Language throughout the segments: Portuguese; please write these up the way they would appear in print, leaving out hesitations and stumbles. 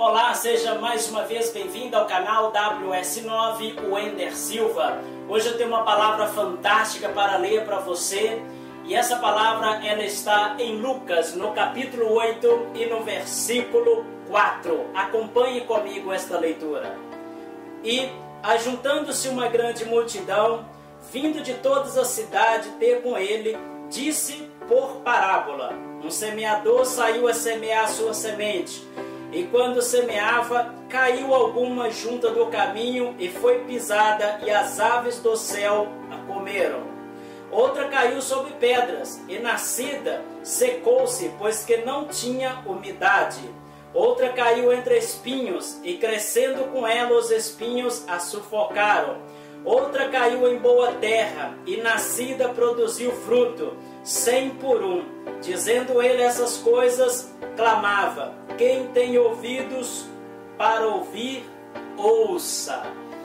Olá, seja mais uma vez bem-vindo ao canal WS9 Wender Silva. Hoje eu tenho uma palavra fantástica para ler para você. E essa palavra ela está em Lucas, no capítulo 8 e no versículo 4. Acompanhe comigo esta leitura. E, ajuntando-se uma grande multidão, vindo de todas as cidades ter com ele, disse por parábola: um semeador saiu a semear a sua semente. E quando semeava, caiu alguma junto do caminho e foi pisada, e as aves do céu a comeram. Outra caiu sobre pedras, e nascida, secou-se, pois que não tinha umidade. Outra caiu entre espinhos, e crescendo com ela os espinhos a sufocaram. Outra caiu em boa terra, e nascida produziu fruto, 100 por 1. Dizendo ele essas coisas, clamava: quem tem ouvidos para ouvir, ouça.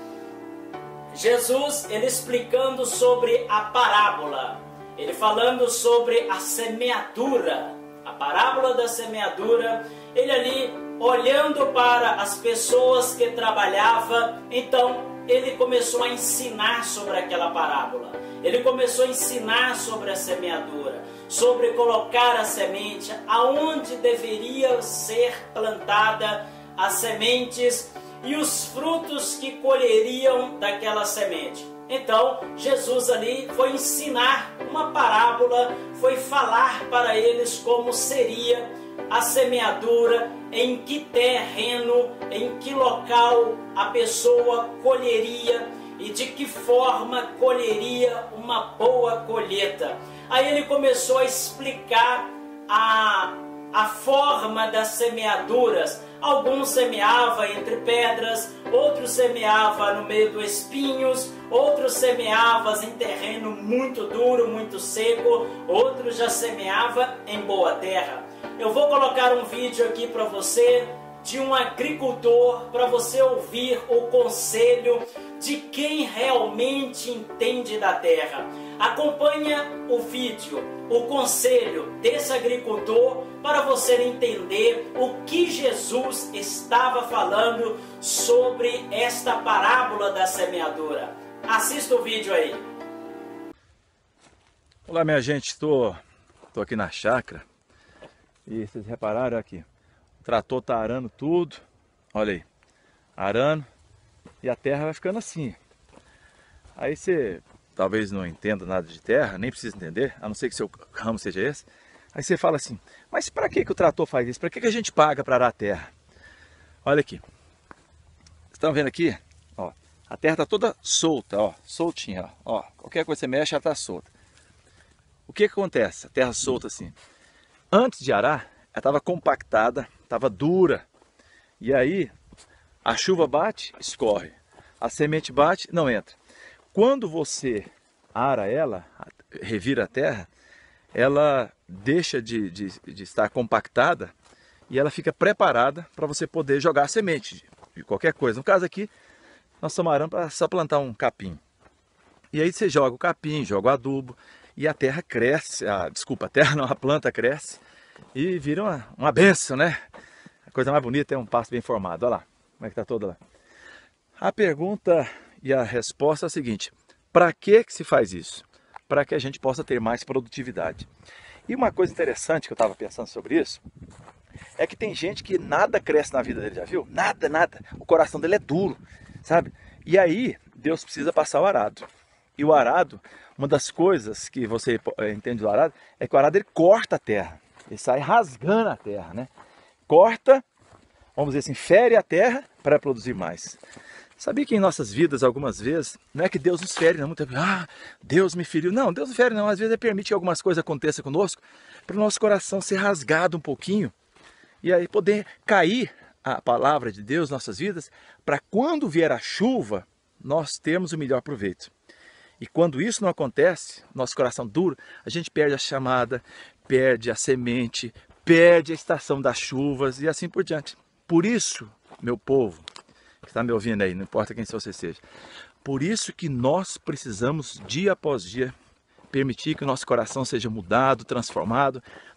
Jesus, ele explicando sobre a parábola, ele falando sobre a semeadura, a parábola da semeadura, ele ali olhando para as pessoas que trabalhavam, então ele começou a ensinar sobre aquela parábola. Ele começou a ensinar sobre a semeadura, sobre colocar a semente, aonde deveria ser plantada as sementes e os frutos que colheriam daquela semente. Então, Jesus ali foi ensinar uma parábola, foi falar para eles como seria a semeadura, em que terreno, em que local a pessoa colheria e de que forma colheria uma boa colheita. Aí ele começou a explicar a forma das semeaduras. Alguns semeavam entre pedras, outros semeavam no meio dos espinhos, outros semeavam em terreno muito duro, muito seco, outros já semeavam em boa terra. Eu vou colocar um vídeo aqui para você de um agricultor, para você ouvir o conselho de quem realmente entende da terra. Acompanha o vídeo, o conselho desse agricultor, para você entender o que Jesus estava falando sobre esta parábola da semeadura. Assista o vídeo aí. Olá, minha gente, estou aqui na chácara e vocês repararam aqui, o trator está arando tudo, olha aí, arando, e a terra vai ficando assim. Aí você talvez não entenda nada de terra, nem precisa entender, a não ser que seu ramo seja esse. Aí você fala assim: mas para que o trator faz isso? Para que a gente paga para arar a terra? Olha aqui, vocês estão vendo aqui? Ó, a terra está toda solta, ó, soltinha, ó, qualquer coisa que você mexe, ela está solta. O que acontece? A terra solta assim, antes de arar, ela estava compactada, estava dura, e aí a chuva bate, escorre, a semente bate, não entra. Quando você ara ela, revira a terra, ela deixa de estar compactada e ela fica preparada para você poder jogar a semente de qualquer coisa. No caso aqui, nós estamos arando para só plantar um capim. E aí você joga o capim, joga o adubo e a terra cresce, desculpa, a terra não, a planta cresce e vira uma benção, né? A coisa mais bonita é um pasto bem formado. Olha lá, como é que está toda lá. A pergunta e a resposta é a seguinte: para que se faz isso? Para que a gente possa ter mais produtividade. E uma coisa interessante que eu estava pensando sobre isso, é que tem gente que nada cresce na vida dele, já viu? Nada, nada. O coração dele é duro, sabe? E aí, Deus precisa passar o arado. E o arado, uma das coisas que você entende do arado, é que o arado ele corta a terra. Ele sai rasgando a terra, né? Corta, vamos dizer assim, fere a terra para produzir mais. Sabia que em nossas vidas, algumas vezes, não é que Deus nos fere, não, Deus me feriu. Não, Deus não fere não, às vezes Ele permite que algumas coisas aconteçam conosco, para o nosso coração ser rasgado um pouquinho, e aí poder cair a palavra de Deus em nossas vidas, para quando vier a chuva, nós termos o melhor proveito. E quando isso não acontece, nosso coração duro, a gente perde a chamada, perde a semente, perde a estação das chuvas e assim por diante. Por isso, meu povo, que está me ouvindo aí, não importa quem você seja, por isso que nós precisamos dia após dia permitir que o nosso coração seja mudado, transformado,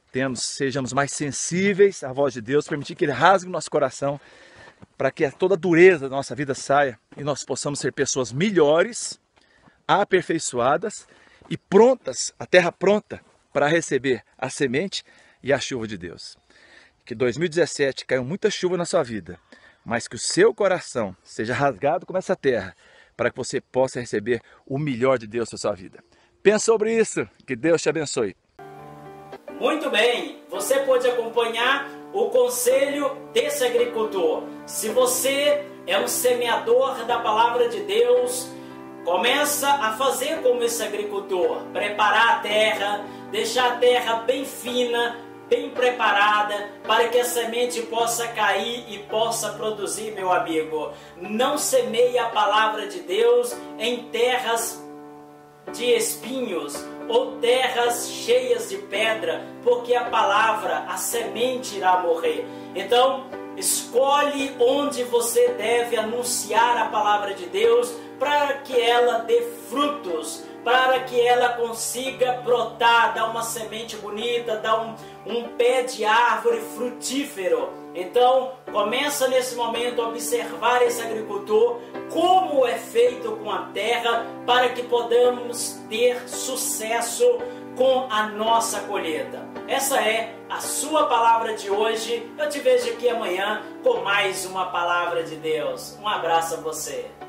sejamos mais sensíveis à voz de Deus, permitir que Ele rasgue o nosso coração, para que toda a dureza da nossa vida saia e nós possamos ser pessoas melhores, aperfeiçoadas e prontas, a terra pronta para receber a semente e a chuva de Deus. Que 2017 caiu muita chuva na sua vida, mas que o seu coração seja rasgado como essa terra, para que você possa receber o melhor de Deus na sua vida. Pensa sobre isso, que Deus te abençoe. Muito bem, você pode acompanhar o conselho desse agricultor. Se você é um semeador da palavra de Deus, começa a fazer como esse agricultor, preparar a terra, deixar a terra bem fina, bem preparada, para que a semente possa cair e possa produzir, meu amigo. Não semeie a palavra de Deus em terras de espinhos ou terras cheias de pedra, porque a palavra, a semente irá morrer. Então, escolhe onde você deve anunciar a palavra de Deus, para que ela dê frutos, para que ela consiga brotar, dar uma semente bonita, dar um pé de árvore frutífero. Então, começa nesse momento a observar esse agricultor, como é feito com a terra, para que podamos ter sucesso com a nossa colheita. Essa é a sua palavra de hoje. Eu te vejo aqui amanhã com mais uma palavra de Deus. Um abraço a você.